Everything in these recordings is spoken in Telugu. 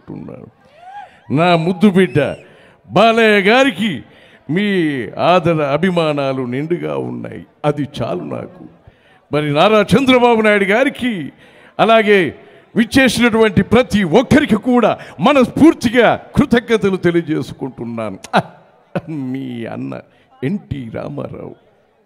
తెలియజేసుకుంటున్నాను. నా ముద్దు బిడ్డ బాలయ్య గారికి మీ ఆదర అభిమానాలు నిండుగా ఉన్నాయి, అది చాలు నాకు. మరి నారా చంద్రబాబు నాయుడు గారికి అలాగే విచ్చేసినటువంటి ప్రతి ఒక్కరికి కూడా మనస్ఫూర్తిగా కృతజ్ఞతలు తెలియజేసుకుంటున్నాను. మీ అన్న ఎన్టీ రామారావు.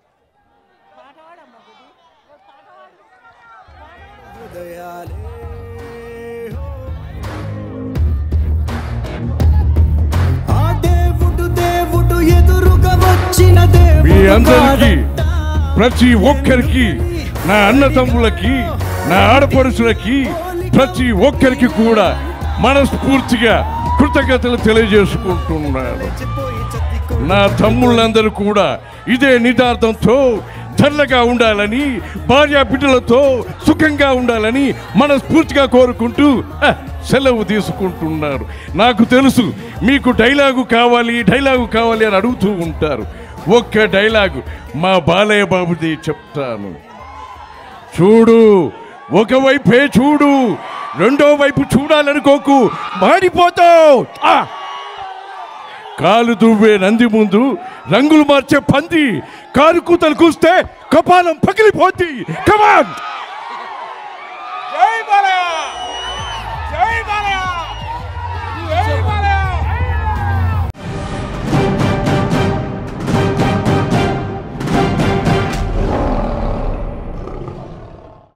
మీ అందరికీ ప్రతి ఒక్కరికి, నా అన్న తమ్ములకి, నా ఆడపడుచులకి, ప్రతి ఒక్కరికి కూడా మనస్ఫూర్తిగా కృతజ్ఞతలు తెలియజేసుకుంటున్నాను. నా తమ్ముళ్ళందరూ కూడా ఇదే నిదార్థంతో చల్లగా ఉండాలని, భార్య బిడ్డలతో సుఖంగా ఉండాలని మనస్ఫూర్తిగా కోరుకుంటూ సెలవు తీసుకుంటున్నారు. నాకు తెలుసు మీకు డైలాగు కావాలి అని అడుగుతూ ఉంటారు. ఒక్క డైలాగు మా బాలయ్య బాబుది చెప్తాను. చూడు, ఒకవైపే చూడు, రెండో వైపు చూడాలనుకోకు, మాడిపోతావు. కాలు దువ్వే నంది ముందు రంగులు మార్చే పంది కారు కూతలు కూస్తే కపాలం పగిలిపోద్ది. కమాన్.